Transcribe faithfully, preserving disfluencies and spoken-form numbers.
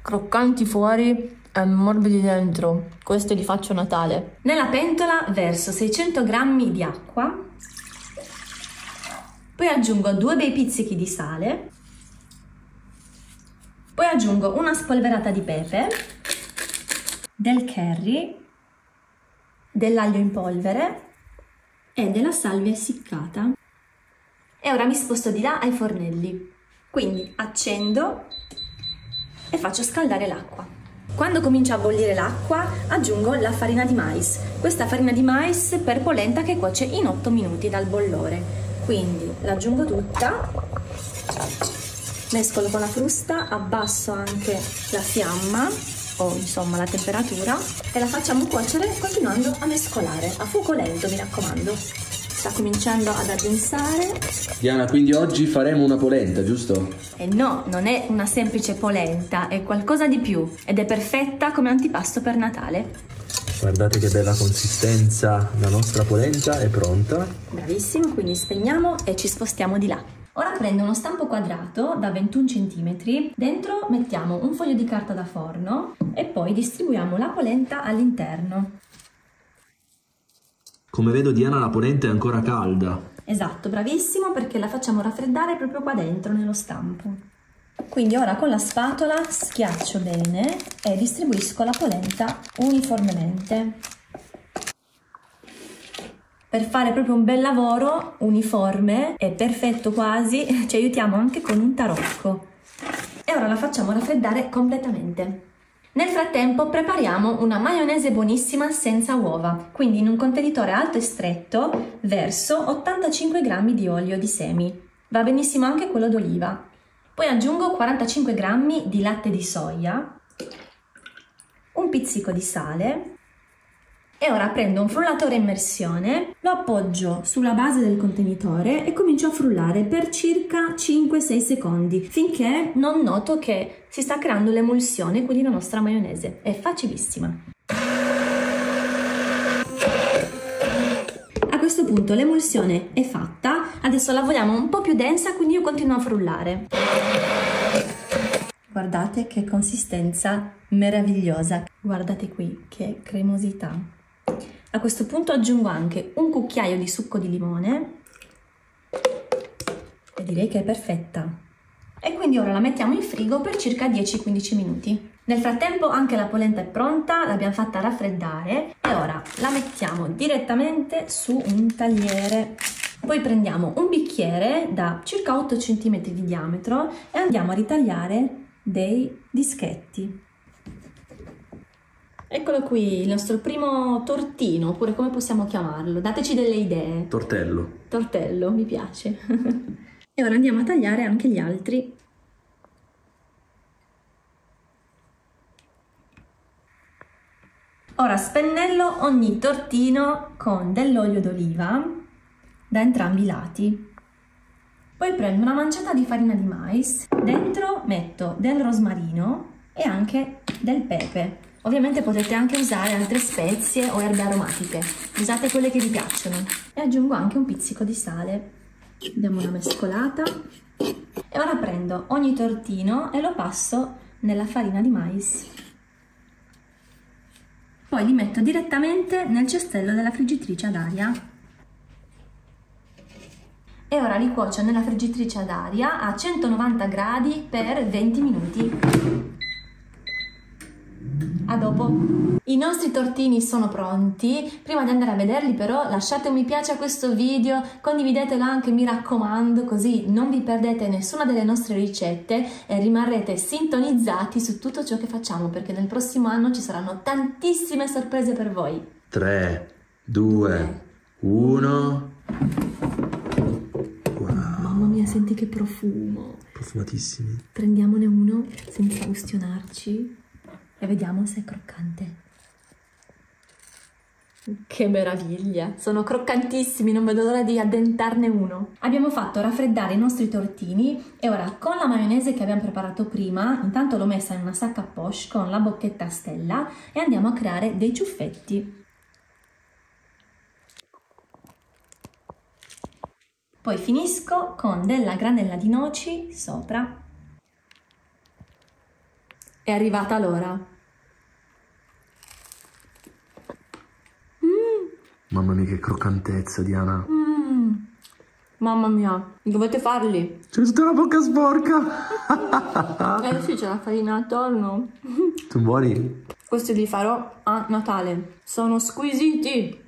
croccanti fuori e morbidi dentro. Questi li faccio a Natale. Nella pentola verso seicento grammi di acqua, poi aggiungo due bei pizzichi di sale, poi aggiungo una spolverata di pepe, del curry, dell'aglio in polvere e della salvia essiccata. E ora mi sposto di là ai fornelli. Quindi accendo e faccio scaldare l'acqua. Quando comincia a bollire l'acqua aggiungo la farina di mais. Questa farina di mais per polenta che cuoce in otto minuti dal bollore. Quindi l'aggiungo tutta, mescolo con la frusta, abbasso anche la fiamma o insomma la temperatura e la facciamo cuocere continuando a mescolare a fuoco lento, mi raccomando. Sta cominciando ad addensare. Diana, quindi oggi faremo una polenta, giusto? E no, non è una semplice polenta, è qualcosa di più ed è perfetta come antipasto per Natale. Guardate che bella consistenza, la nostra polenta è pronta. Bravissimo, quindi spegniamo e ci spostiamo di là. Ora prendo uno stampo quadrato da ventuno centimetri, dentro mettiamo un foglio di carta da forno e poi distribuiamo la polenta all'interno. Come vedo, Diana, la polenta è ancora calda. Esatto, bravissimo, perché la facciamo raffreddare proprio qua dentro nello stampo. Quindi ora con la spatola schiaccio bene e distribuisco la polenta uniformemente. Per fare proprio un bel lavoro uniforme e perfetto quasi, ci aiutiamo anche con un tarocco. E ora la facciamo raffreddare completamente. Nel frattempo prepariamo una maionese buonissima senza uova, quindi in un contenitore alto e stretto verso ottantacinque grammi di olio di semi. Va benissimo anche quello d'oliva. Poi aggiungo quarantacinque grammi di latte di soia, un pizzico di sale e ora prendo un frullatore a immersione, lo appoggio sulla base del contenitore e comincio a frullare per circa cinque sei secondi finché non noto che si sta creando l'emulsione, quindi la nostra maionese. È facilissima. A questo punto l'emulsione è fatta, adesso la vogliamo un po' più densa, quindi io continuo a frullare. Guardate che consistenza meravigliosa, guardate qui che cremosità. A questo punto aggiungo anche un cucchiaio di succo di limone e direi che è perfetta. E quindi ora la mettiamo in frigo per circa dieci quindici minuti. Nel frattempo anche la polenta è pronta, l'abbiamo fatta raffreddare e ora la mettiamo direttamente su un tagliere. Poi prendiamo un bicchiere da circa otto centimetri di diametro e andiamo a ritagliare dei dischetti. Eccolo qui, il nostro primo tortino, oppure come possiamo chiamarlo? Dateci delle idee. Tortello. Tortello, mi piace. E ora andiamo a tagliare anche gli altri. Ora spennello ogni tortino con dell'olio d'oliva da entrambi i lati. Poi prendo una manciata di farina di mais, dentro metto del rosmarino e anche del pepe. Ovviamente potete anche usare altre spezie o erbe aromatiche, usate quelle che vi piacciono. E aggiungo anche un pizzico di sale. Diamo una mescolata. E ora prendo ogni tortino e lo passo nella farina di mais. Poi li metto direttamente nel cestello della friggitrice ad aria. E ora li cuocio nella friggitrice ad aria a centonovanta gradi per venti minuti. A dopo! I nostri tortini sono pronti. Prima di andare a vederli però lasciate un mi piace a questo video, condividetelo anche, mi raccomando, così non vi perdete nessuna delle nostre ricette e rimarrete sintonizzati su tutto ciò che facciamo, perché nel prossimo anno ci saranno tantissime sorprese per voi. tre, due, uno. Wow. Mamma mia, senti che profumo! Profumatissimi. Prendiamone uno senza ustionarci e vediamo se è croccante. Che meraviglia! Sono croccantissimi, non vedo l'ora di addentarne uno. Abbiamo fatto raffreddare i nostri tortini e ora con la maionese che abbiamo preparato prima, intanto l'ho messa in una sacca a poche con la bocchetta a stella e andiamo a creare dei ciuffetti. Poi finisco con della granella di noci sopra. È arrivata l'ora. Mm. Mamma mia che croccantezza, Diana. Mm. Mamma mia, dovete farli. C'è tutta la bocca sporca. Eh sì, c'è la farina attorno. Sono buoni? Questi li farò a Natale. Sono squisiti.